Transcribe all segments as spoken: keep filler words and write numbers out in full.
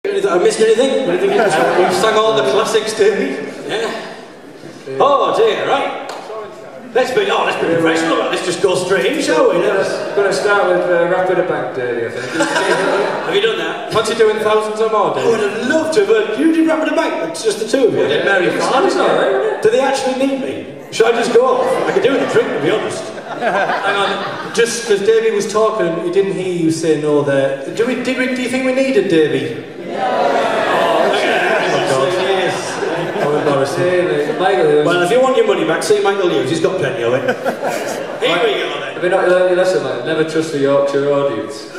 I missed anything? Anything uh, we've sung all the classics, didn't we? Yeah. Oh dear, right. Let's be, oh, let's be professional. Let's just go straight in, shall we? We're going to start with uh, Rap with a Bank Dirty, I think. Have you done that? Fancy doing thousands or more, Dave? I would have loved to, but you did Rap with a Bank. It's just the two of you. Yeah, did Mary Farley's alright, isn't it? Do they actually need me? Should I just go off? I could do it in a drink, to be honest. Hang on, just because Davey was talking, he didn't hear you say no there. Do we? Did we? Do you think we needed Davey? Yeah. Oh, okay. Oh, embarrassing. Michael, well, if you want your money back, see Michael Hughes. He's got plenty of it. Here we go then. Have you not learned your lesson, like never trust the Yorkshire audience?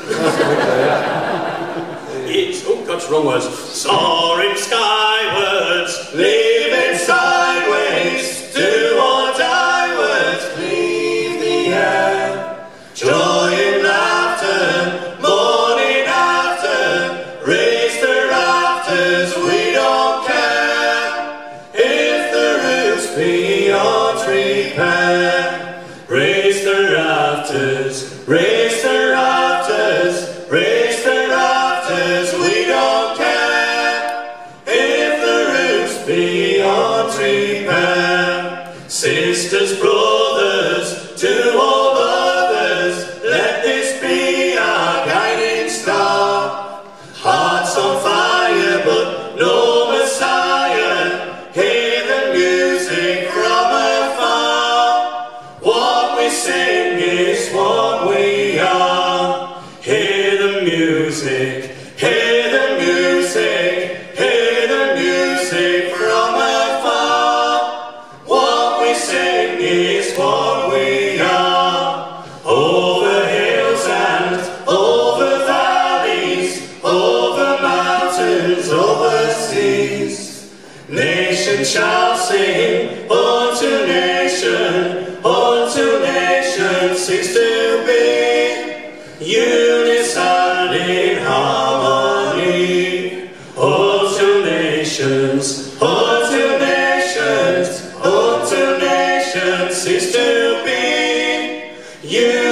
It's oh, God's wrong words. Soaring skywards, living sideways, do or die words, leave the air. Joy and laughter, morning after, raise the rafters, we don't care. If the roof's beyond repair, raise the rafters, raise the rafters, raise the rafters, we don't care. If the roof's beyond repair, sisters, brothers, to all others, let this be our guiding star. Hearts on fire, but no Messiah. Hear the music from afar. What we sing is what we are. Hear the music, hear the music, hear the music from afar. What we sing is what we are. Over hills and over valleys, over mountains, over seas, nation shall sing unto nation, unto nation seeks to be unison in harmony. Unto nations, unto nations, unto nations seeks to be unison.